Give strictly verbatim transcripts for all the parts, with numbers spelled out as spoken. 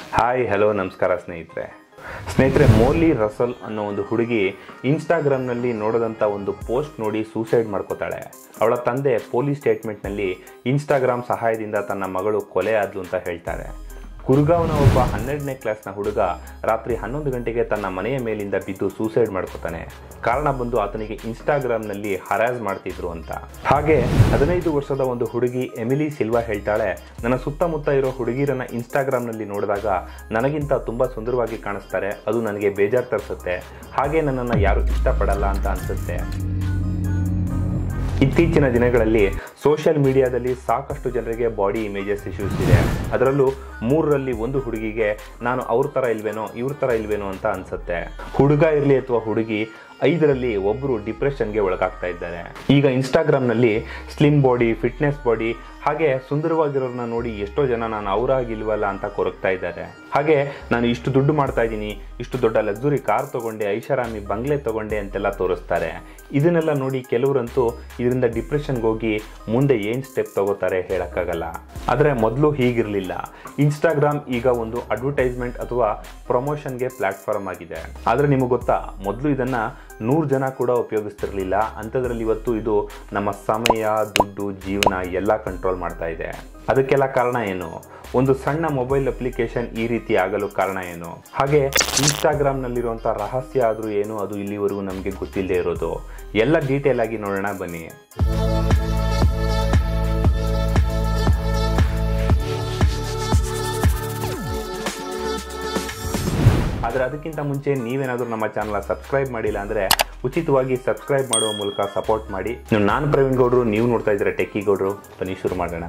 Hi hello ನಮಸ್ಕಾರ ಸ್ನೇಹಿತರೆ ಸ್ನೇಹಿತರೆ ಮೋಲಿ ರಸಲ್ ಅನ್ನೋ ಒಂದು ಹುಡುಗಿ ಇನ್ಸ್ಟಾಗ್ರಾಮ್ನಲ್ಲಿ ನೋಡಿದಂಥ ಒಂದು ಪೋಸ್ಟ್ ನೋಡಿ ಸೂಸೈಡ್ ಮಾಡ್ಕೋತಾಳೆ. ಅವಳ ತಂದೆ ಪೊಲೀಸ್ ಸ್ಟೇಟ್ಮೆಂಟ್ನಲ್ಲಿ ಇನ್ಸ್ಟಾಗ್ರಾಮ್ ಸಹಾಯದಿಂದ ತನ್ನ ಮಗಳು ಕೊಲೆ ಆದ್ಲು ಅಂತ ಹೇಳ್ತಾರೆ. ಗುರ್ಗಾವ್ನ ಒಬ್ಬ ಹನ್ನೆರಡನೇ ಕ್ಲಾಸ್ನ ಹುಡುಗ ರಾತ್ರಿ ಹನ್ನೊಂದು ಗಂಟೆಗೆ ತನ್ನ ಮನೆಯ ಮೇಲಿಂದ ಬಿದ್ದು ಸೂಸೈಡ್ ಮಾಡ್ಕೋತಾನೆ. ಕಾರಣ ಬಂದು ಆತನಿಗೆ ಇನ್ಸ್ಟಾಗ್ರಾಮ್ನಲ್ಲಿ ಹರಾಸ್ ಮಾಡ್ತಿದ್ರು ಅಂತ. ಹಾಗೆ ಹದಿನೈದು ವರ್ಷದ ಒಂದು ಹುಡುಗಿ ಎಮಿಲಿ ಸಿಲ್ವಾ ಹೇಳ್ತಾಳೆ, ನನ್ನ ಸುತ್ತಮುತ್ತ ಇರೋ ಹುಡುಗಿರನ್ನ ಇನ್ಸ್ಟಾಗ್ರಾಮ್ನಲ್ಲಿ ನೋಡಿದಾಗ ನನಗಿಂತ ತುಂಬ ಸುಂದರವಾಗಿ ಕಾಣಿಸ್ತಾರೆ, ಅದು ನನಗೆ ಬೇಜಾರು ತರಿಸುತ್ತೆ, ಹಾಗೆ ನನ್ನನ್ನು ಯಾರು ಇಷ್ಟಪಡಲ್ಲ ಅಂತ ಅನಿಸುತ್ತೆ. ಇತ್ತೀಚಿನ ದಿನಗಳಲ್ಲಿ ಸೋಷಿಯಲ್ ಮೀಡಿಯಾದಲ್ಲಿ ಸಾಕಷ್ಟು ಜನರಿಗೆ ಬಾಡಿ ಇಮೇಜಸ್ ಇಶ್ಯೂಸ್ ಇದೆ. ಅದರಲ್ಲೂ ಮೂರರಲ್ಲಿ ಒಂದು ಹುಡುಗಿಗೆ ನಾನು ಅವ್ರ ಥರ ಇಲ್ವೇನೋ ಇವ್ರ ಥರ ಇಲ್ವೇನೋ ಅಂತ ಅನಿಸುತ್ತೆ. ಹುಡುಗ ಇರಲಿ ಅಥವಾ ಹುಡುಗಿ, ಐದರಲ್ಲಿ ಒಬ್ಬರು ಡಿಪ್ರೆಷನ್ಗೆ ಒಳಗಾಗ್ತಾ ಇದ್ದಾರೆ. ಈಗ ಇನ್ಸ್ಟಾಗ್ರಾಮ್ನಲ್ಲಿ ಸ್ಲಿಮ್ ಬಾಡಿ, ಫಿಟ್ನೆಸ್ ಬಾಡಿ, ಹಾಗೆ ಸುಂದರವಾಗಿರೋರನ್ನ ನೋಡಿ ಎಷ್ಟೋ ಜನ ನಾನು ಅವರಾಗಿಲ್ವಲ್ಲ ಅಂತ ಕೊರಗ್ತಾ ಇದ್ದಾರೆ. ಹಾಗೆ ನಾನು ಇಷ್ಟು ದುಡ್ಡು ಮಾಡ್ತಾ ಇದ್ದೀನಿ, ಇಷ್ಟು ದೊಡ್ಡ ಲಕ್ಸುರಿ ಕಾರ್ ತಗೊಂಡೆ, ಐಷಾರಾಮಿ ಬಂಗ್ಲೆ ತಗೊಂಡೆ ಅಂತೆಲ್ಲ ತೋರಿಸ್ತಾರೆ. ಇದನ್ನೆಲ್ಲ ನೋಡಿ ಕೆಲವರಂತೂ ಇದರಿಂದ ಡಿಪ್ರೆಷನ್ಗೆ ಹೋಗಿ ಮುಂದೆ ಏನು ಸ್ಟೆಪ್ ತಗೋತಾರೆ ಹೇಳೋಕ್ಕಾಗಲ್ಲ. ಆದರೆ ಮೊದಲು ಹೀಗಿರಲಿಲ್ಲ. ಇನ್ಸ್ಟಾಗ್ರಾಮ್ ಈಗ ಒಂದು ಅಡ್ವರ್ಟೈಸ್ಮೆಂಟ್ ಅಥವಾ ಪ್ರಮೋಷನ್ಗೆ ಪ್ಲಾಟ್ಫಾರ್ಮ್ ಆಗಿದೆ. ಆದರೆ ನಿಮಗೆ ಗೊತ್ತಾ, ಮೊದಲು ಇದನ್ನು ನೂರು ಜನ ಕೂಡ ಉಪಯೋಗಿಸ್ತಿರ್ಲಿಲ್ಲ. ಅಂಥದ್ರಲ್ಲಿ ಇವತ್ತು ಇದು ನಮ್ಮ ಸಮಯ, ದುಡ್ಡು, ಜೀವನ ಎಲ್ಲ ಕಂಟ್ರೋಲ್ ಮಾಡ್ತಾ ಇದೆ. ಅದಕ್ಕೆಲ್ಲ ಕಾರಣ ಏನು? ಒಂದು ಸಣ್ಣ ಮೊಬೈಲ್ ಅಪ್ಲಿಕೇಶನ್ ಈ ರೀತಿ ಆಗಲು ಕಾರಣ ಏನು? ಹಾಗೆ ಇನ್ಸ್ಟಾಗ್ರಾಮ್ನಲ್ಲಿರುವಂಥ ರಹಸ್ಯ ಆದರೂ ಏನು, ಅದು ಇಲ್ಲಿವರೆಗೂ ನಮಗೆ ಗೊತ್ತಿಲ್ಲದೆ ಇರೋದು. ಎಲ್ಲ ಡೀಟೇಲ್ ಆಗಿ ನೋಡೋಣ ಬನ್ನಿ. ಆದರೆ ಅದಕ್ಕಿಂತ ಮುಂಚೆ ನೀವೇನಾದರೂ ನಮ್ಮ ಚಾನಲ್ ಸಬ್ಸ್ಕ್ರೈಬ್ ಮಾಡಿಲ್ಲ ಅಂದರೆ ಉಚಿತವಾಗಿ ಸಬ್ಸ್ಕ್ರೈಬ್ ಮಾಡುವ ಮೂಲಕ ಸಪೋರ್ಟ್ ಮಾಡಿ. ನಾನು ಪ್ರವೀಣ್ ಗೌಡ್ರು, ನೀವು ನೋಡ್ತಾ ಇದ್ದೀರಾ ಟೆಕ್ಕಿ ಗೌಡ್ರು. ಬನ್ನಿ ಶುರು ಮಾಡೋಣ.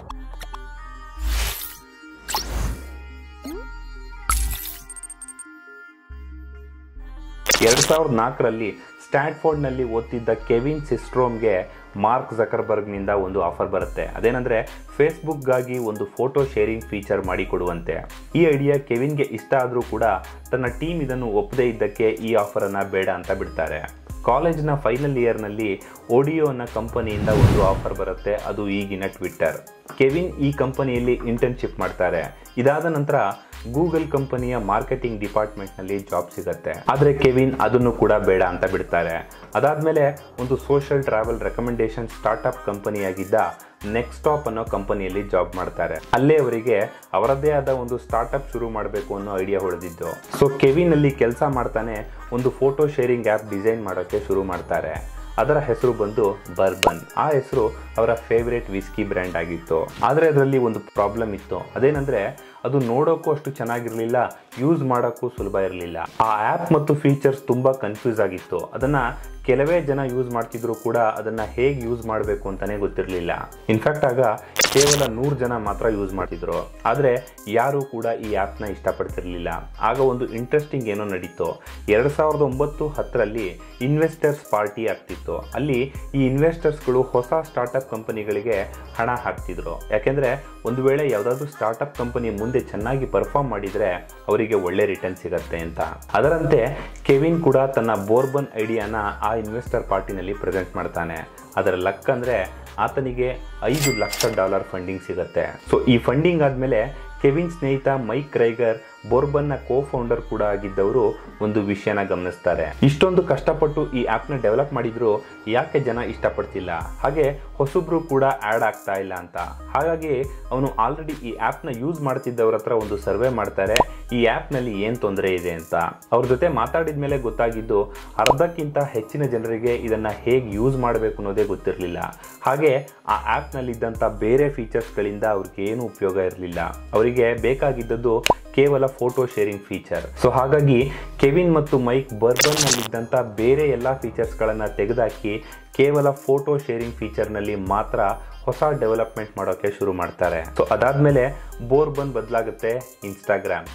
ಎರಡು ಸಾವಿರದ ನಾಲ್ಕರಲ್ಲಿ ಸ್ಟ್ಯಾನ್ಫೋರ್ಡ್ನಲ್ಲಿ ಓದ್ತಿದ್ದ ಕೆವಿನ್ ಸಿಸ್ಟ್ರೋಮ್ಗೆ ಮಾರ್ಕ್ ಝಕರ್ಬರ್ಗ್ನಿಂದ ಒಂದು ಆಫರ್ ಬರುತ್ತೆ. ಅದೇನೆಂದರೆ ಫೇಸ್ಬುಕ್ಗಾಗಿ ಒಂದು ಫೋಟೋ ಶೇರಿಂಗ್ ಫೀಚರ್ ಮಾಡಿಕೊಡುವಂತೆ. ಈ ಐಡಿಯಾ ಕೆವಿನ್ಗೆ ಇಷ್ಟ ಆದರೂ ಕೂಡ ತನ್ನ ಟೀಮ್ ಇದನ್ನು ಒಪ್ಪದೇ ಇದ್ದಕ್ಕೆ ಈ ಆಫರನ್ನು ಬೇಡ ಅಂತ ಬಿಡ್ತಾರೆ. ಕಾಲೇಜ್ನ ಫೈನಲ್ ಇಯರ್ನಲ್ಲಿ ಓಡಿಯೋ ಅನ್ನೋ ಕಂಪನಿಯಿಂದ ಒಂದು ಆಫರ್ ಬರುತ್ತೆ, ಅದು ಈಗಿನ ಟ್ವಿಟ್ಟರ್. ಕೆವಿನ್ ಈ ಕಂಪನಿಯಲ್ಲಿ ಇಂಟರ್ನ್ಶಿಪ್ ಮಾಡ್ತಾರೆ. ಇದಾದ ನಂತರ ಗೂಗಲ್ ಕಂಪನಿಯ ಮಾರ್ಕೆಟಿಂಗ್ ಡಿಪಾರ್ಟ್ಮೆಂಟ್ನಲ್ಲಿ ಜಾಬ್ ಸಿಗುತ್ತೆ. ಆದರೆ ಕೆವಿನ್ ಅದನ್ನು ಕೂಡ ಬೇಡ ಅಂತ ಬಿಡ್ತಾರೆ. ಅದಾದಮೇಲೆ ಒಂದು ಸೋಷಿಯಲ್ ಟ್ರಾವೆಲ್ ರೆಕಮೆಂಡೇಶನ್ ಸ್ಟಾರ್ಟ್ಅಪ್ ಕಂಪನಿಯಾಗಿದ್ದ ನೆಕ್ಸ್ಟಾಪ್ ಅನ್ನೋ ಕಂಪನಿಯಲ್ಲಿ ಜಾಬ್ ಮಾಡ್ತಾರೆ. ಅಲ್ಲೇ ಅವರಿಗೆ ಅವರದ್ದೇ ಆದ ಒಂದು ಸ್ಟಾರ್ಟ್ಅಪ್ ಶುರು ಮಾಡಬೇಕು ಅನ್ನೋ ಐಡಿಯಾ ಹೊಳೆದಿದ್ದು. ಸೊ ಕೆವಿನ್ ಅಲ್ಲಿ ಕೆಲಸ ಮಾಡ್ತಾನೆ ಒಂದು ಫೋಟೋ ಶೇರಿಂಗ್ ಆ್ಯಪ್ ಡಿಸೈನ್ ಮಾಡೋಕ್ಕೆ ಶುರು ಮಾಡ್ತಾರೆ. ಅದರ ಹೆಸರು ಬಂದು ಬರ್ಬನ್. ಆ ಹೆಸರು ಅವರ ಫೇವ್ರೇಟ್ ವಿಸ್ಕಿ ಬ್ರ್ಯಾಂಡ್ ಆಗಿತ್ತು. ಆದರೆ ಅದರಲ್ಲಿ ಒಂದು ಪ್ರಾಬ್ಲಮ್ ಇತ್ತು. ಅದೇನೆಂದರೆ ಅದು ನೋಡೋಕ್ಕೂ ಅಷ್ಟು ಚೆನ್ನಾಗಿರಲಿಲ್ಲ, ಯೂಸ್ ಮಾಡೋಕ್ಕೂ ಸುಲಭ ಇರಲಿಲ್ಲ. ಆ ಆ್ಯಪ್ ಮತ್ತು ಫೀಚರ್ಸ್ ತುಂಬ ಕನ್ಫ್ಯೂಸ್ ಆಗಿತ್ತು. ಅದನ್ನು ಕೆಲವೇ ಜನ ಯೂಸ್ ಮಾಡ್ತಿದ್ರು ಕೂಡ ಅದನ್ನು ಹೇಗೆ ಯೂಸ್ ಮಾಡಬೇಕು ಅಂತಲೇ ಗೊತ್ತಿರಲಿಲ್ಲ. ಇನ್ಫ್ಯಾಕ್ಟ್ ಆಗ ಕೇವಲ ನೂರು ಜನ ಮಾತ್ರ ಯೂಸ್ ಮಾಡ್ತಿದ್ರು. ಆದರೆ ಯಾರೂ ಕೂಡ ಈ ಆ್ಯಪ್ನ ಇಷ್ಟಪಡ್ತಿರ್ಲಿಲ್ಲ. ಆಗ ಒಂದು ಇಂಟ್ರೆಸ್ಟಿಂಗ್ ಏನೋ ನಡೀತು. ಎರಡು ಸಾವಿರದ ಒಂಬತ್ತು ಹತ್ತರಲ್ಲಿ ಇನ್ವೆಸ್ಟರ್ಸ್ ಪಾರ್ಟಿ ಆಗ್ತಿತ್ತು. ಅಲ್ಲಿ ಈ ಇನ್ವೆಸ್ಟರ್ಸ್ಗಳು ಹೊಸ ಸ್ಟಾರ್ಟಪ್ ಕಂಪನಿಗಳಿಗೆ ಹಣ ಹಾಕ್ತಿದ್ರು. ಯಾಕೆಂದರೆ ಒಂದು ವೇಳೆ ಯಾವುದಾದ್ರೂ ಸ್ಟಾರ್ಟಪ್ ಕಂಪನಿ ಮುಂದೆ ಚೆನ್ನಾಗಿ ಪರ್ಫಾರ್ಮ್ ಮಾಡಿದರೆ ಅವರಿಗೆ ಒಳ್ಳೆ ರಿಟರ್ನ್ ಸಿಗತ್ತೆ ಅಂತ. ಅದರಂತೆ ಕೆವಿನ್ ಕೂಡ ತನ್ನ ಬೋರ್ಬನ್ ಐಡಿಯಾನ ಆ ಇನ್ವೆಸ್ಟರ್ ಪಾರ್ಟಿನಲ್ಲಿ ಪ್ರೆಸೆಂಟ್ ಮಾಡ್ತಾನೆ. ಅದರ ಲಕ್ ಅಂದರೆ ಆತನಿಗೆ ಐದು ಲಕ್ಷ ಡಾಲರ್ ಫಂಡಿಂಗ್ ಸಿಗುತ್ತೆ. ಸೊ ಈ ಫಂಡಿಂಗ್ ಆದಮೇಲೆ ಕೆವಿನ್ ಸ್ನೇಹಿತ ಮೈಕ್ ಕ್ರೈಗರ್, ಬೋರ್ಬನ್ನ ಕೋ ಫೌಂಡರ್ ಕೂಡ ಆಗಿದ್ದವರು ಒಂದು ವಿಷಯನ ಗಮನಿಸ್ತಾರೆ. ಇಷ್ಟೊಂದು ಕಷ್ಟಪಟ್ಟು ಈ ಆ್ಯಪ್ನ ಡೆವಲಪ್ ಮಾಡಿದ್ರು ಯಾಕೆ ಜನ ಇಷ್ಟಪಡ್ತಿಲ್ಲ, ಹಾಗೆ ಹೊಸಬ್ರು ಕೂಡ ಆ್ಯಡ್ ಆಗ್ತಾ ಇಲ್ಲ ಅಂತ. ಹಾಗಾಗಿ ಅವನು ಆಲ್ರೆಡಿ ಈ ಆ್ಯಪ್ನ ಯೂಸ್ ಮಾಡ್ತಿದ್ದವ್ರ ಹತ್ರ ಒಂದು ಸರ್ವೆ ಮಾಡ್ತಾರೆ, ಈ ಆ್ಯಪ್ನಲ್ಲಿ ಏನು ತೊಂದರೆ ಇದೆ ಅಂತ. ಅವ್ರ ಜೊತೆ ಮಾತಾಡಿದ ಮೇಲೆ ಗೊತ್ತಾಗಿದ್ದು ಅರ್ಧಕ್ಕಿಂತ ಹೆಚ್ಚಿನ ಜನರಿಗೆ ಇದನ್ನು ಹೇಗೆ ಯೂಸ್ ಮಾಡಬೇಕು ಅನ್ನೋದೇ ಗೊತ್ತಿರಲಿಲ್ಲ. ಹಾಗೆ ಆ ಆ್ಯಪ್ನಲ್ಲಿದ್ದಂಥ ಬೇರೆ ಫೀಚರ್ಸ್ಗಳಿಂದ ಅವ್ರಿಗೆ ಏನು ಉಪಯೋಗ ಇರಲಿಲ್ಲ. ಅವರಿಗೆ ಬೇಕಾಗಿದ್ದದ್ದು ಕೇವಲ ಫೋಟೋ ಶೇರಿಂಗ್ ಫೀಚರ್. ಸೊ ಹಾಗಾಗಿ ಕೆವಿನ್ ಮತ್ತು ಮೈಕ್ ಬರ್ಬನ್ನಲ್ಲಿದ್ದಂಥ ಬೇರೆ ಎಲ್ಲ ಫೀಚರ್ಸ್ಗಳನ್ನು ತೆಗೆದುಹಾಕಿ ಕೇವಲ ಫೋಟೋ ಶೇರಿಂಗ್ ಫೀಚರ್ನಲ್ಲಿ ಮಾತ್ರ ಹೊಸ ಡೆವಲಪ್ಮೆಂಟ್ ಮಾಡೋಕ್ಕೆ ಶುರು ಮಾಡ್ತಾರೆ. ಸೊ ಅದಾದಮೇಲೆ ಬೋರ್ಬನ್ ಬದಲಾಗುತ್ತೆ ಇನ್ಸ್ಟಾಗ್ರಾಮ್.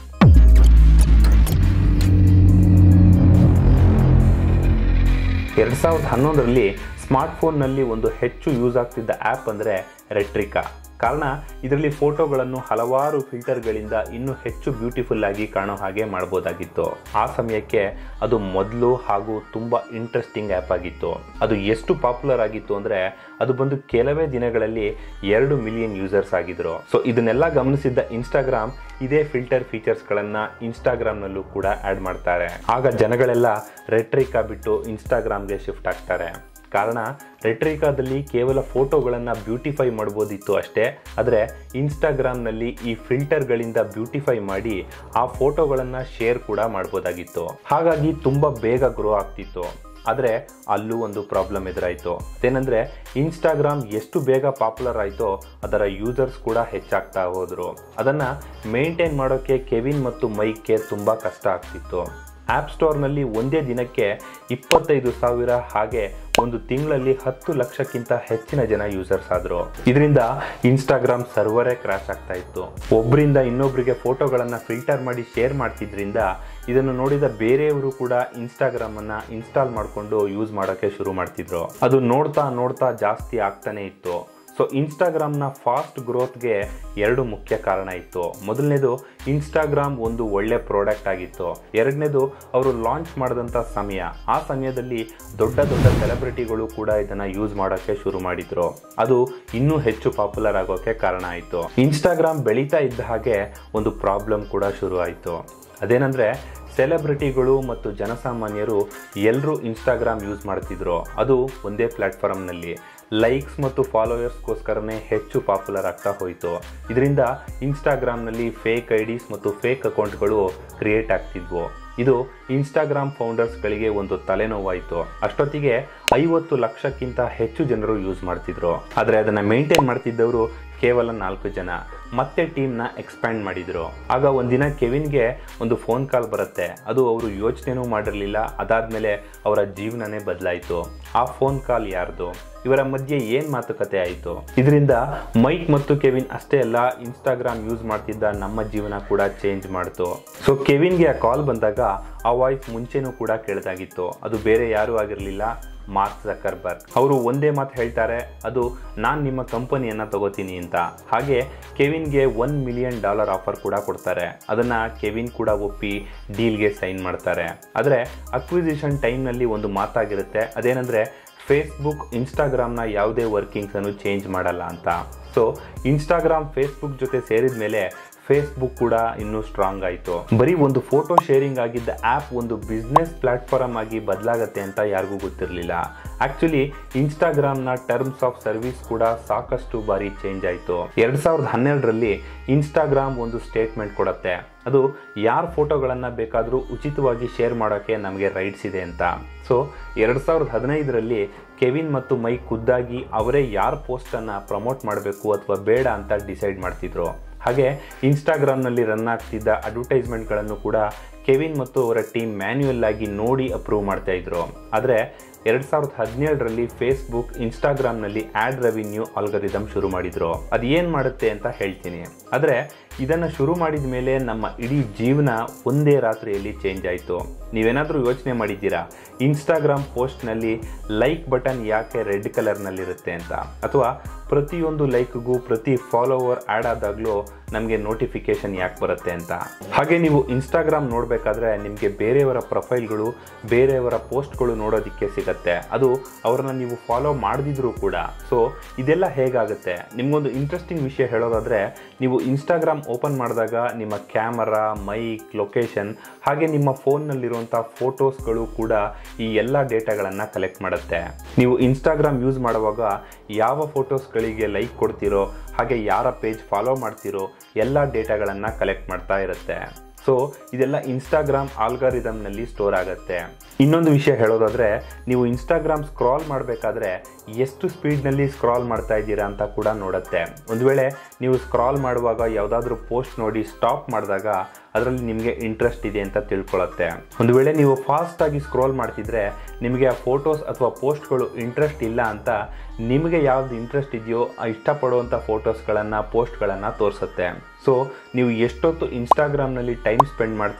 ಎರಡು ಸಾವಿರದ ಹನ್ನೊಂದರಲ್ಲಿ ಸ್ಮಾರ್ಟ್ಫೋನ್ನಲ್ಲಿ ಒಂದು ಹೆಚ್ಚು ಯೂಸ್ ಆಗ್ತಿದ್ದ ಆ್ಯಪ್ ಅಂದರೆ ರೆಟ್ರಿಕಾ. ಕಾರಣ ಇದರಲ್ಲಿ ಫೋಟೋಗಳನ್ನು ಹಲವಾರು ಫಿಲ್ಟರ್ಗಳಿಂದ ಇನ್ನೂ ಹೆಚ್ಚು ಬ್ಯೂಟಿಫುಲ್ ಆಗಿ ಕಾಣೋ ಹಾಗೆ ಮಾಡ್ಬೋದಾಗಿತ್ತು. ಆ ಸಮಯಕ್ಕೆ ಅದು ಮೊದಲು ಹಾಗೂ ತುಂಬ ಇಂಟ್ರೆಸ್ಟಿಂಗ್ ಆ್ಯಪ್ ಆಗಿತ್ತು. ಅದು ಎಷ್ಟು ಪಾಪ್ಯುಲರ್ ಆಗಿತ್ತು ಅಂದರೆ ಅದು ಬಂದು ಕೆಲವೇ ದಿನಗಳಲ್ಲಿ ಎರಡು ಮಿಲಿಯನ್ ಯೂಸರ್ಸ್ ಆಗಿದ್ರು. ಸೊ ಇದನ್ನೆಲ್ಲ ಗಮನಿಸಿದ್ದ ಇನ್ಸ್ಟಾಗ್ರಾಮ್ ಇದೇ ಫಿಲ್ಟರ್ ಫೀಚರ್ಸ್ಗಳನ್ನು ಇನ್ಸ್ಟಾಗ್ರಾಮ್ನಲ್ಲೂ ಕೂಡ ಆ್ಯಡ್ ಮಾಡ್ತಾರೆ. ಆಗ ಜನಗಳೆಲ್ಲ ರೆಟ್ರಿಕಾ ಬಿಟ್ಟು ಇನ್ಸ್ಟಾಗ್ರಾಮ್ಗೆ ಶಿಫ್ಟ್ ಆಗ್ತಾರೆ. ಕಾರಣ ರೆಟ್ರಿಕಾದಲ್ಲಿ ಕೇವಲ ಫೋಟೋಗಳನ್ನು ಬ್ಯೂಟಿಫೈ ಮಾಡ್ಬೋದಿತ್ತು ಅಷ್ಟೇ, ಆದರೆ ಇನ್ಸ್ಟಾಗ್ರಾಮ್ನಲ್ಲಿ ಈ ಫಿಲ್ಟರ್ಗಳಿಂದ ಬ್ಯೂಟಿಫೈ ಮಾಡಿ ಆ ಫೋಟೋಗಳನ್ನು ಶೇರ್ ಕೂಡ ಮಾಡ್ಬೋದಾಗಿತ್ತು. ಹಾಗಾಗಿ ತುಂಬ ಬೇಗ ಗ್ರೋ ಆಗ್ತಿತ್ತು. ಆದರೆ ಅಲ್ಲೂ ಒಂದು ಪ್ರಾಬ್ಲಮ್ ಎದುರಾಯಿತು. ಅದೇನೆಂದರೆ ಇನ್ಸ್ಟಾಗ್ರಾಮ್ ಎಷ್ಟು ಬೇಗ ಪಾಪ್ಯುಲರ್ ಆಯಿತೋ ಅದರ ಯೂಸರ್ಸ್ ಕೂಡ ಹೆಚ್ಚಾಗ್ತಾ ಹೋದರು. ಅದನ್ನು ಮೇಂಟೈನ್ ಮಾಡೋಕ್ಕೆ ಕೆವಿನ್ ಮತ್ತು ಮೈಕ್ಗೆ ತುಂಬ ಕಷ್ಟ ಆಗ್ತಿತ್ತು. ಆ್ಯಪ್ ಸ್ಟೋರ್ನಲ್ಲಿ ಒಂದೇ ದಿನಕ್ಕೆ ಇಪ್ಪತ್ತೈದು ಸಾವಿರ ಹಾಗೆ ಒಂದು ತಿಂಗಳಲ್ಲಿ ಹತ್ತು ಲಕ್ಷಕ್ಕಿಂತ ಹೆಚ್ಚಿನ ಜನ ಯೂಸರ್ಸ್ ಆದರು. ಇದರಿಂದ ಇನ್ಸ್ಟಾಗ್ರಾಮ್ ಸರ್ವರೇ ಕ್ರ್ಯಾಶ್ ಆಗ್ತಾ ಇತ್ತು. ಒಬ್ಬರಿಂದ ಇನ್ನೊಬ್ಬರಿಗೆ ಫೋಟೋಗಳನ್ನು ಫಿಲ್ಟರ್ ಮಾಡಿ ಶೇರ್ ಮಾಡ್ತಿದ್ರಿಂದ ಇದನ್ನು ನೋಡಿದ ಬೇರೆಯವರು ಕೂಡ ಇನ್ಸ್ಟಾಗ್ರಾಮನ್ನು ಇನ್ಸ್ಟಾಲ್ ಮಾಡಿಕೊಂಡು ಯೂಸ್ ಮಾಡೋಕ್ಕೆ ಶುರು ಮಾಡ್ತಿದ್ರು. ಅದು ನೋಡ್ತಾ ನೋಡ್ತಾ ಜಾಸ್ತಿ ಆಗ್ತಾನೆ ಇತ್ತು. ಸೊ ಇನ್ಸ್ಟಾಗ್ರಾಮ್ನ ಫಾಸ್ಟ್ ಗ್ರೋತ್ಗೆ ಎರಡು ಮುಖ್ಯ ಕಾರಣ ಇತ್ತು. ಮೊದಲನೇದು ಇನ್ಸ್ಟಾಗ್ರಾಮ್ ಒಂದು ಒಳ್ಳೆ ಪ್ರಾಡಕ್ಟ್ ಆಗಿತ್ತು. ಎರಡನೇದು ಅವರು ಲಾಂಚ್ ಮಾಡಿದಂಥ ಸಮಯ. ಆ ಸಮಯದಲ್ಲಿ ದೊಡ್ಡ ದೊಡ್ಡ ಸೆಲೆಬ್ರಿಟಿಗಳು ಕೂಡ ಇದನ್ನು ಯೂಸ್ ಮಾಡೋಕ್ಕೆ ಶುರು ಮಾಡಿದ್ರು. ಅದು ಇನ್ನೂ ಹೆಚ್ಚು ಪಾಪ್ಯುಲರ್ ಆಗೋಕ್ಕೆ ಕಾರಣ ಆಯಿತು. ಇನ್ಸ್ಟಾಗ್ರಾಮ್ ಬೆಳೀತಾ ಇದ್ದ ಹಾಗೆ ಒಂದು ಪ್ರಾಬ್ಲಮ್ ಕೂಡ ಶುರು ಆಯಿತು. ಅದೇನೆಂದರೆ ಸೆಲೆಬ್ರಿಟಿಗಳು ಮತ್ತು ಜನಸಾಮಾನ್ಯರು ಎಲ್ಲರೂ ಇನ್ಸ್ಟಾಗ್ರಾಮ್ ಯೂಸ್ ಮಾಡ್ತಿದ್ರು. ಅದು ಒಂದೇ ಪ್ಲ್ಯಾಟ್ಫಾರ್ಮ್ನಲ್ಲಿ ಲೈಕ್ಸ್ ಮತ್ತು ಫಾಲೋವರ್ಸ್ಗೋಸ್ಕರನೇ ಹೆಚ್ಚು ಪಾಪ್ಯುಲರ್ ಆಗ್ತಾ ಹೋಯಿತು. ಇದರಿಂದ ಇನ್ಸ್ಟಾಗ್ರಾಮ್ನಲ್ಲಿ ಫೇಕ್ ಐ ಡಿಸ್ ಮತ್ತು ಫೇಕ್ ಅಕೌಂಟ್ಗಳು ಕ್ರಿಯೇಟ್ ಆಗ್ತಿದ್ವು. ಇದು ಇನ್ಸ್ಟಾಗ್ರಾಮ್ ಫೌಂಡರ್ಸ್ಗಳಿಗೆ ಒಂದು ತಲೆನೋವಾಯಿತು. ಅಷ್ಟೊತ್ತಿಗೆ ಐವತ್ತು ಲಕ್ಷಕ್ಕಿಂತ ಹೆಚ್ಚು ಜನರು ಯೂಸ್ ಮಾಡ್ತಿದ್ರು. ಆದರೆ ಅದನ್ನು ಮೇಂಟೈನ್ ಮಾಡ್ತಿದ್ದವರು ಕೇವಲ ನಾಲ್ಕು ಜನ. ಮತ್ತೆ ಟೀಮ್ನ ಎಕ್ಸ್ಪ್ಯಾಂಡ್ ಮಾಡಿದರು. ಆಗ ಒಂದಿನ ಕೆವಿನ್ಗೆ ಒಂದು ಫೋನ್ ಕಾಲ್ ಬರುತ್ತೆ. ಅದು ಅವರು ಯೋಚನೆನೂ ಮಾಡಿರಲಿಲ್ಲ. ಅದಾದಮೇಲೆ ಅವರ ಜೀವನನೇ ಬದಲಾಯಿತು. ಆ ಫೋನ್ ಕಾಲ್ ಯಾರ್ದು? ಇವರ ಮಧ್ಯೆ ಏನು ಮಾತುಕತೆ ಆಯಿತು? ಇದರಿಂದ ಮೈಕ್ ಮತ್ತು ಕೆವಿನ್ ಅಷ್ಟೇ ಅಲ್ಲ, ಇನ್ಸ್ಟಾಗ್ರಾಮ್ ಯೂಸ್ ಮಾಡ್ತಿದ್ದ ನಮ್ಮ ಜೀವನ ಕೂಡ ಚೇಂಜ್ ಮಾಡ್ತು. ಸೊ ಕೆವಿನ್ಗೆ ಆ ಕಾಲ್ ಬಂದಾಗ ಆ ವಾಯ್ಸ್ ಮುಂಚೆನೂ ಕೂಡ ಕೇಳಿದಾಗಿತ್ತು. ಅದು ಬೇರೆ ಯಾರೂ ಆಗಿರಲಿಲ್ಲ, ಮಾರ್ಕ್ ಝಕರ್ಬರ್ಗ್. ಅವರು ಒಂದೇ ಮಾತು ಹೇಳ್ತಾರೆ, ಅದು ನಾನು ನಿಮ್ಮ ಕಂಪನಿಯನ್ನು ತಗೋತೀನಿ ಅಂತ. ಹಾಗೆ ಕೆವಿನ್ಗೆ ಒನ್ ಮಿಲಿಯನ್ ಡಾಲರ್ ಆಫರ್ ಕೂಡ ಕೊಡ್ತಾರೆ. ಅದನ್ನು ಕೆವಿನ್ ಕೂಡ ಒಪ್ಪಿ ಡೀಲ್ಗೆ ಸೈನ್ ಮಾಡ್ತಾರೆ. ಆದರೆ ಅಕ್ವಿಸಿಷನ್ ಟೈಮ್ನಲ್ಲಿ ಒಂದು ಮಾತಾಗಿರುತ್ತೆ. ಅದೇನೆಂದರೆ ಫೇಸ್ಬುಕ್ ಇನ್ಸ್ಟಾಗ್ರಾಮ್ನ ಯಾವುದೇ ವರ್ಕಿಂಗ್ಸನ್ನು ಚೇಂಜ್ ಮಾಡಲ್ಲ ಅಂತ. ಸೊ ಇನ್ಸ್ಟಾಗ್ರಾಮ್ ಫೇಸ್ಬುಕ್ ಜೊತೆ ಸೇರಿದ ಮೇಲೆ ಫೇಸ್ಬುಕ್ ಕೂಡ ಇನ್ನೂ ಸ್ಟ್ರಾಂಗ್ ಆಯಿತು. ಬರೀ ಒಂದು ಫೋಟೋ ಶೇರಿಂಗ್ ಆಗಿದ್ದ ಆ್ಯಪ್ ಒಂದು ಬಿಸ್ನೆಸ್ ಪ್ಲಾಟ್ಫಾರ್ಮ್ ಆಗಿ ಬದಲಾಗತ್ತೆ ಅಂತ ಯಾರಿಗೂ ಗೊತ್ತಿರಲಿಲ್ಲ. ಆ್ಯಕ್ಚುಲಿ ಇನ್ಸ್ಟಾಗ್ರಾಮ್ನ ಟರ್ಮ್ಸ್ ಆಫ್ ಸರ್ವಿಸ್ ಕೂಡ ಸಾಕಷ್ಟು ಬಾರಿ ಚೇಂಜ್ ಆಯಿತು. ಎರಡು ಸಾವಿರದ ಹನ್ನೆರಡರಲ್ಲಿ ಇನ್ಸ್ಟಾಗ್ರಾಮ್ ಒಂದು ಸ್ಟೇಟ್ಮೆಂಟ್ ಕೊಡುತ್ತೆ. ಅದು ಯಾರ ಫೋಟೋಗಳನ್ನು ಬೇಕಾದರೂ ಉಚಿತವಾಗಿ ಶೇರ್ ಮಾಡೋಕ್ಕೆ ನಮಗೆ ರೈಟ್ಸ್ ಇದೆ ಅಂತ. ಸೊ ಎರಡು ಸಾವಿರದ ಹದಿನೈದರಲ್ಲಿ ಕೆವಿನ್ ಮತ್ತು ಮೈಕ್ ಖುದ್ದಾಗಿ ಅವರೇ ಯಾರ ಪೋಸ್ಟನ್ನು ಪ್ರಮೋಟ್ ಮಾಡಬೇಕು ಅಥವಾ ಬೇಡ ಅಂತ ಡಿಸೈಡ್ ಮಾಡ್ತಿದ್ರು. ಹಾಗೆ ಇನ್ಸ್ಟಾಗ್ರಾಮ್ನಲ್ಲಿ ರನ್ ಆಗ್ತಿದ್ದ ಅಡ್ವರ್ಟೈಸ್ಮೆಂಟ್ಗಳನ್ನು ಕೂಡ ಕೆವಿನ್ ಮತ್ತು ಅವರ ಟೀಮ್ ಮ್ಯಾನ್ಯುಯಲ್ ಆಗಿ ನೋಡಿ ಅಪ್ರೂವ್ ಮಾಡ್ತಾ ಇದ್ರು. ಆದರೆ ಎರಡು ಸಾವಿರದ ಹದಿನೇಳರಲ್ಲಿ ಫೇಸ್ಬುಕ್ ಇನ್ಸ್ಟಾಗ್ರಾಮ್ನಲ್ಲಿ ಆ್ಯಡ್ ರೆವಿನ್ಯೂ ಆಲ್ಗರಿದಮ್ ಶುರು ಮಾಡಿದ್ರು. ಅದು ಏನು ಮಾಡುತ್ತೆ ಅಂತ ಹೇಳ್ತೀನಿ. ಆದರೆ ಇದನ್ನು ಶುರು ಮಾಡಿದ ಮೇಲೆ ನಮ್ಮ ಇಡೀ ಜೀವನ ಒಂದೇ ರಾತ್ರಿಯಲ್ಲಿ ಚೇಂಜ್ ಆಯಿತು. ನೀವೇನಾದರೂ ಯೋಚನೆ ಮಾಡಿದ್ದೀರಾ ಇನ್ಸ್ಟಾಗ್ರಾಮ್ ಪೋಸ್ಟ್ನಲ್ಲಿ ಲೈಕ್ ಬಟನ್ ಯಾಕೆ ರೆಡ್ ಕಲರ್ನಲ್ಲಿರುತ್ತೆ ಅಂತ? ಅಥವಾ ಪ್ರತಿಯೊಂದು ಲೈಕ್ಗೂ ಪ್ರತಿ ಫಾಲೋವರ್ ಆ್ಯಡ್ ಆದಾಗಲೂ ನಮಗೆ ನೋಟಿಫಿಕೇಶನ್ ಯಾಕೆ ಬರುತ್ತೆ ಅಂತ? ಹಾಗೆ ನೀವು ಇನ್ಸ್ಟಾಗ್ರಾಮ್ ನೋಡಬೇಕಾದ್ರೆ ನಿಮಗೆ ಬೇರೆಯವರ ಪ್ರೊಫೈಲ್ಗಳು ಬೇರೆಯವರ ಪೋಸ್ಟ್ಗಳು ನೋಡೋದಕ್ಕೆ ಸಿಗುತ್ತೆ. ಅದು ಅವ್ರನ್ನ ನೀವು ಫಾಲೋ ಮಾಡದಿದ್ರೂ ಕೂಡ. ಸೊ ಇದೆಲ್ಲ ಹೇಗಾಗುತ್ತೆ? ನಿಮಗೊಂದು ಇಂಟ್ರೆಸ್ಟಿಂಗ್ ವಿಷಯ ಹೇಳೋದಾದರೆ, ನೀವು ಇನ್ಸ್ಟಾಗ್ರಾಮ್ ಓಪನ್ ಮಾಡಿದಾಗ ನಿಮ್ಮ ಕ್ಯಾಮರಾ, ಮೈಕ್, ಲೊಕೇಶನ್ ಹಾಗೆ ನಿಮ್ಮ ಫೋನ್ನಲ್ಲಿರುವಂಥ ಫೋಟೋಸ್ಗಳು ಕೂಡ ಈ ಎಲ್ಲ ಡೇಟಾಗಳನ್ನು ಕಲೆಕ್ಟ್ ಮಾಡುತ್ತೆ. ನೀವು ಇನ್ಸ್ಟಾಗ್ರಾಮ್ ಯೂಸ್ ಮಾಡುವಾಗ ಯಾವ ಫೋಟೋಸ್ಗಳಿಗೆ ಲೈಕ್ ಕೊಡ್ತೀರೋ ಹಾಗೆ ಯಾರ ಪೇಜ್ ಫಾಲೋ ಮಾಡ್ತೀರೋ ಎಲ್ಲ ಡೇಟಾಗಳನ್ನು ಕಲೆಕ್ಟ್ ಮಾಡ್ತಾ ಇರುತ್ತೆ. ಸೊ ಇದೆಲ್ಲ ಇನ್ಸ್ಟಾಗ್ರಾಮ್ ಆಲ್ಗಾರಿದಮ್ನಲ್ಲಿ ಸ್ಟೋರ್ ಆಗುತ್ತೆ. ಇನ್ನೊಂದು ವಿಷಯ ಹೇಳೋದಾದರೆ, ನೀವು ಇನ್ಸ್ಟಾಗ್ರಾಮ್ ಸ್ಕ್ರಾಲ್ ಮಾಡಬೇಕಾದ್ರೆ ಎಷ್ಟು ಸ್ಪೀಡ್ನಲ್ಲಿ ಸ್ಕ್ರಾಲ್ ಮಾಡ್ತಾ ಇದ್ದೀರಾ ಅಂತ ಕೂಡ ನೋಡುತ್ತೆ. ಒಂದು ವೇಳೆ ನೀವು ಸ್ಕ್ರಾಲ್ ಮಾಡುವಾಗ ಯಾವುದಾದ್ರೂ ಪೋಸ್ಟ್ ನೋಡಿ ಸ್ಟಾಪ್ ಮಾಡಿದಾಗ ಅದರಲ್ಲಿ ನಿಮಗೆ ಇಂಟ್ರೆಸ್ಟ್ ಇದೆ ಅಂತ ತಿಳ್ಕೊಳ್ಳುತ್ತೆ. ಒಂದು ವೇಳೆ ನೀವು ಫಾಸ್ಟಾಗಿ ಸ್ಕ್ರೋಲ್ ಮಾಡ್ತಿದ್ರೆ ನಿಮಗೆ ಆ ಫೋಟೋಸ್ ಅಥವಾ ಪೋಸ್ಟ್ಗಳು ಇಂಟ್ರೆಸ್ಟ್ ಇಲ್ಲ ಅಂತ ನಿಮಗೆ ಯಾವ್ದು ಇಂಟ್ರೆಸ್ಟ್ ಇದೆಯೋ ಆ ಇಷ್ಟಪಡುವಂಥ ಫೋಟೋಸ್ಗಳನ್ನು ಪೋಸ್ಟ್ಗಳನ್ನು ತೋರಿಸುತ್ತೆ. ಸೊ ನೀವು ಎಷ್ಟೊತ್ತು ಇನ್ಸ್ಟಾಗ್ರಾಮ್ನಲ್ಲಿ ಟೈಮ್ ಸ್ಪೆಂಡ್ ಮಾಡ್ತಿರೋ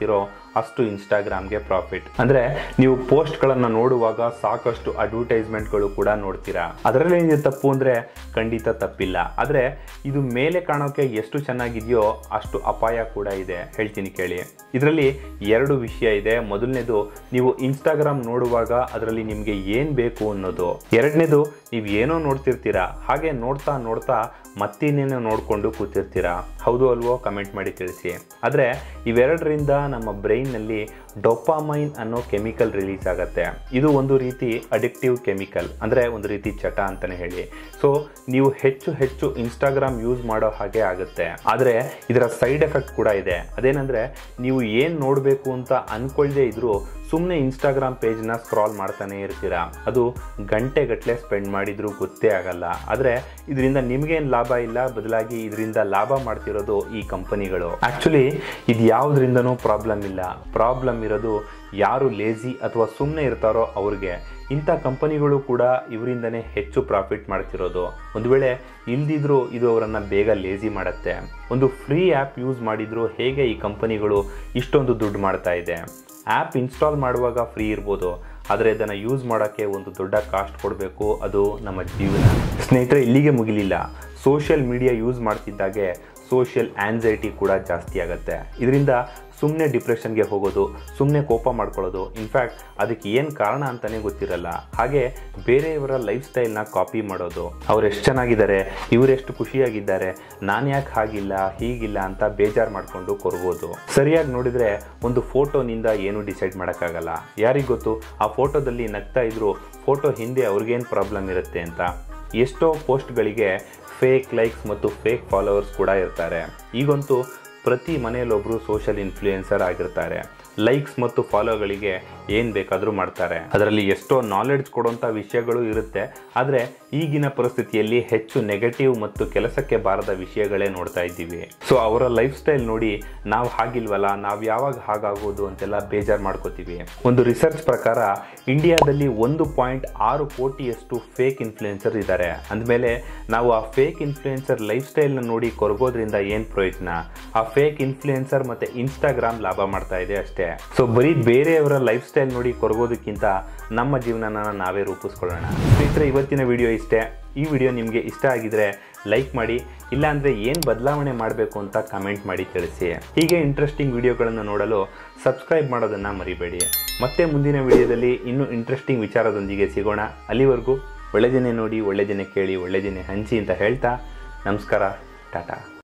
ಅಷ್ಟು ಇನ್ಸ್ಟಾಗ್ರಾಮ್ಗೆ ಪ್ರಾಫಿಟ್. ಅಂದ್ರೆ ನೀವು ಪೋಸ್ಟ್ಗಳನ್ನು ನೋಡುವಾಗ ಸಾಕಷ್ಟು ಅಡ್ವರ್ಟೈಸ್ಮೆಂಟ್ಗಳು ಕೂಡ ನೋಡ್ತೀರಾ. ಅದರಲ್ಲಿ ಏನಿದೆ ತಪ್ಪು ಅಂದ್ರೆ ಖಂಡಿತ ತಪ್ಪಿಲ್ಲ. ಆದ್ರೆ ಇದು ಮೇಲೆ ಕಾಣೋಕೆ ಎಷ್ಟು ಚೆನ್ನಾಗಿದೆಯೋ ಅಷ್ಟು ಅಪಾಯ ಕೂಡ ಇದೆ. ಹೇಳ್ತೀನಿ ಕೇಳಿ. ಇದರಲ್ಲಿ ಎರಡು ವಿಷಯ ಇದೆ. ಮೊದಲನೇದು, ನೀವು ಇನ್ಸ್ಟಾಗ್ರಾಮ್ ನೋಡುವಾಗ ಅದರಲ್ಲಿ ನಿಮಗೆ ಏನ್ ಬೇಕು ಅನ್ನೋದು. ಎರಡನೇದು, ನೀವು ಏನೋ ನೋಡ್ತಿರ್ತೀರಾ, ಹಾಗೆ ನೋಡ್ತಾ ನೋಡ್ತಾ ಮತ್ತಿನ್ನೇನೋ ನೋಡ್ಕೊಂಡು ಕೂತಿರ್ತೀರಾ. ಹೌದು ಅಲ್ವೋ? ಕಮೆಂಟ್ ಮಾಡಿ ತಿಳಿಸಿ. ಆದರೆ ಇವೆರಡರಿಂದ ನಮ್ಮ ಬ್ರೈನ್ನಲ್ಲಿ ಡೋಪಾಮೈನ್ ಅನ್ನೋ ಕೆಮಿಕಲ್ ರಿಲೀಸ್ ಆಗುತ್ತೆ. ಇದು ಒಂದು ರೀತಿ ಅಡಿಕ್ಟಿವ್ ಕೆಮಿಕಲ್, ಅಂದರೆ ಒಂದು ರೀತಿ ಚಟ ಅಂತಲೇ ಹೇಳಿ. ಸೊ ನೀವು ಹೆಚ್ಚು ಹೆಚ್ಚು ಇನ್ಸ್ಟಾಗ್ರಾಮ್ ಯೂಸ್ ಮಾಡೋ ಹಾಗೆ ಆಗುತ್ತೆ. ಆದರೆ ಇದರ ಸೈಡ್ ಎಫೆಕ್ಟ್ ಕೂಡ ಇದೆ. ಅದೇನೆಂದರೆ, ನೀವು ಏನು ನೋಡಬೇಕು ಅಂತ ಅಂದ್ಕೊಳ್ಳದೇ ಇದ್ರೂ ಸುಮ್ಮನೆ ಇನ್ಸ್ಟಾಗ್ರಾಮ್ ಪೇಜ್ನ ಸ್ಕ್ರಾಲ್ ಮಾಡ್ತಾನೆ ಇರ್ತೀರಾ. ಅದು ಗಂಟೆಗಟ್ಟಲೆ ಸ್ಪೆಂಡ್ ಮಾಡಿದ್ರೂ ಗೊತ್ತೇ ಆಗಲ್ಲ. ಆದರೆ ಇದರಿಂದ ನಿಮಗೇನು ಲಾಭ ಇಲ್ಲ, ಬದಲಾಗಿ ಇದರಿಂದ ಲಾಭ ಮಾಡ್ತಿರೋದು ಈ ಕಂಪನಿಗಳು. ಆ್ಯಕ್ಚುಲಿ ಇದು ಯಾವುದರಿಂದನೂ ಪ್ರಾಬ್ಲಮ್ ಇಲ್ಲ. ಪ್ರಾಬ್ಲಮ್ ಇರೋದು ಯಾರು ಲೇಜಿ ಅಥವಾ ಸುಮ್ಮನೆ ಇರ್ತಾರೋ ಅವ್ರಿಗೆ. ಇಂಥ ಕಂಪನಿಗಳು ಕೂಡ ಇವರಿಂದನೇ ಹೆಚ್ಚು ಪ್ರಾಫಿಟ್ ಮಾಡ್ತಿರೋದು. ಒಂದು ವೇಳೆ ಇಲ್ದಿದ್ರೂ ಇದು ಅವರನ್ನು ಬೇಗ ಲೇಜಿ ಮಾಡುತ್ತೆ. ಒಂದು ಫ್ರೀ ಆ್ಯಪ್ ಯೂಸ್ ಮಾಡಿದ್ರು ಹೇಗೆ ಈ ಕಂಪನಿಗಳು ಇಷ್ಟೊಂದು ದುಡ್ಡು ಮಾಡ್ತಾ ಇದೆ. ಆ್ಯಪ್ ಇನ್ಸ್ಟಾಲ್ ಮಾಡುವಾಗ ಫ್ರೀ ಇರ್ಬೋದು, ಆದರೆ ಅದನ್ನು ಯೂಸ್ ಮಾಡೋಕ್ಕೆ ಒಂದು ದೊಡ್ಡ ಕಾಸ್ಟ್ ಕೊಡಬೇಕು. ಅದು ನಮ್ಮ ಜೀವನ. ಸ್ನೇಹಿತರೆ, ಇಲ್ಲಿಗೆ ಮುಗಿಲಿಲ್ಲ. ಸೋಷಿಯಲ್ ಮೀಡಿಯಾ ಯೂಸ್ ಮಾಡ್ತಿದ್ದಾಗೆ ಸೋಷಿಯಲ್ ಆ್ಯನ್ಸೈಟಿ ಕೂಡ ಜಾಸ್ತಿ ಆಗುತ್ತೆ. ಇದರಿಂದ ಸುಮ್ಮನೆ ಡಿಪ್ರೆಷನ್ಗೆ ಹೋಗೋದು, ಸುಮ್ಮನೆ ಕೋಪ ಮಾಡ್ಕೊಳ್ಳೋದು, ಇನ್ಫ್ಯಾಕ್ಟ್ ಅದಕ್ಕೆ ಏನು ಕಾರಣ ಅಂತಲೇ ಗೊತ್ತಿರಲ್ಲ. ಹಾಗೆ ಬೇರೆಯವರ ಲೈಫ್ ಸ್ಟೈಲ್ನ ಕಾಪಿ ಮಾಡೋದು. ಅವ್ರು ಎಷ್ಟು ಚೆನ್ನಾಗಿದ್ದಾರೆ, ಇವರೆಷ್ಟು ಖುಷಿಯಾಗಿದ್ದಾರೆ, ನಾನು ಯಾಕೆ ಹಾಗಿಲ್ಲ ಹೀಗಿಲ್ಲ ಅಂತ ಬೇಜಾರು ಮಾಡಿಕೊಂಡು ಕೊರಗೋದು. ಸರಿಯಾಗಿ ನೋಡಿದರೆ ಒಂದು ಫೋಟೋನಿಂದ ಏನೂ ಡಿಸೈಡ್ ಮಾಡೋಕ್ಕಾಗಲ್ಲ. ಯಾರಿಗೆ ಗೊತ್ತು ಆ ಫೋಟೋದಲ್ಲಿ ನಗ್ತಾ ಇದ್ರು ಫೋಟೋ ಹಿಂದೆ ಅವ್ರಿಗೇನು ಪ್ರಾಬ್ಲಮ್ ಇರುತ್ತೆ ಅಂತ. ಎಷ್ಟೋ ಪೋಸ್ಟ್ಗಳಿಗೆ ಫೇಕ್ ಲೈಕ್ಸ್ ಮತ್ತು ಫೇಕ್ ಫಾಲೋವರ್ಸ್ ಕೂಡ ಇರ್ತಾರೆ. ಈಗಂತೂ ಪ್ರತಿ ಮನೆಯಲ್ಲೊಬ್ಬರು ಸೋಷಿಯಲ್ ಇನ್ಫ್ಲೂಯೆನ್ಸರ್ ಆಗಿರ್ತಾರೆ. ಲೈಕ್ಸ್ ಮತ್ತು ಫಾಲೋಗಳಿಗೆ ಏನು ಬೇಕಾದರೂ ಮಾಡ್ತಾರೆ. ಅದರಲ್ಲಿ ಎಷ್ಟೋ ನಾಲೆಡ್ಜ್ ಕೊಡುವಂಥ ವಿಷಯಗಳು ಇರುತ್ತೆ. ಆದರೆ ಈಗಿನ ಪರಿಸ್ಥಿತಿಯಲ್ಲಿ ಹೆಚ್ಚು ನೆಗೆಟಿವ್ ಮತ್ತು ಕೆಲಸಕ್ಕೆ ಬಾರದ ವಿಷಯಗಳೇ ನೋಡ್ತಾ ಇದ್ದೀವಿ. ಸೊ ಅವರ ಲೈಫ್ ಸ್ಟೈಲ್ ನೋಡಿ ನಾವು ಹಾಗಿಲ್ವಲ್ಲ, ನಾವು ಯಾವಾಗ ಹಾಗಾಗೋದು ಅಂತೆಲ್ಲ ಬೇಜಾರು ಮಾಡ್ಕೋತೀವಿ. ಒಂದು ರಿಸರ್ಚ್ ಪ್ರಕಾರ ಇಂಡಿಯಾದಲ್ಲಿ ಒಂದು ಪಾಯಿಂಟ್ ಆರು ಕೋಟಿಯಷ್ಟು ಫೇಕ್ ಇನ್ಫ್ಲೂಯೆನ್ಸರ್ ಇದ್ದಾರೆ. ಅಂದಮೇಲೆ ನಾವು ಆ ಫೇಕ್ ಇನ್ಫ್ಲೂಯೆನ್ಸರ್ ಲೈಫ್ ಸ್ಟೈಲ್ನ ನೋಡಿ ಕೊರಗೋದ್ರಿಂದ ಏನು ಪ್ರಯೋಜನ? ಆ ಫೇಕ್ ಇನ್ಫ್ಲೂಯೆನ್ಸರ್ ಮತ್ತು ಇನ್ಸ್ಟಾಗ್ರಾಮ್ ಲಾಭ ಮಾಡ್ತಾ ಇದೆ ಅಷ್ಟೇ. ಸೊ ಬರೀ ಬೇರೆಯವರ ಲೈಫ್ ಸ್ಟೈಲ್ ನೋಡಿ ಕೊರಗೋದಕ್ಕಿಂತ ನಮ್ಮ ಜೀವನನ ನಾವೇ ರೂಪಿಸ್ಕೊಳ್ಳೋಣ. ಸ್ನೇಹಿತರೆ, ಇವತ್ತಿನ ವಿಡಿಯೋ ಇಷ್ಟೇ. ಈ ವಿಡಿಯೋ ನಿಮಗೆ ಇಷ್ಟ ಆಗಿದ್ರೆ ಲೈಕ್ ಮಾಡಿ, ಇಲ್ಲಾಂದರೆ ಏನು ಬದಲಾವಣೆ ಮಾಡಬೇಕು ಅಂತ ಕಮೆಂಟ್ ಮಾಡಿ ತಿಳಿಸಿ. ಹೀಗೆ ಇಂಟ್ರೆಸ್ಟಿಂಗ್ ವಿಡಿಯೋಗಳನ್ನು ನೋಡಲು ಸಬ್ಸ್ಕ್ರೈಬ್ ಮಾಡೋದನ್ನು ಮರಿಬೇಡಿ. ಮತ್ತೆ ಮುಂದಿನ ವಿಡಿಯೋದಲ್ಲಿ ಇನ್ನೂ ಇಂಟ್ರೆಸ್ಟಿಂಗ್ ವಿಚಾರದೊಂದಿಗೆ ಸಿಗೋಣ. ಅಲ್ಲಿವರೆಗೂ ಒಳ್ಳೆಯದನ್ನೇ ನೋಡಿ, ಒಳ್ಳೆಯದನ್ನೇ ಕೇಳಿ, ಒಳ್ಳೆಯದನ್ನೇ ಹಂಚಿ ಅಂತ ಹೇಳ್ತಾ ನಮಸ್ಕಾರ, ಟಾಟಾ.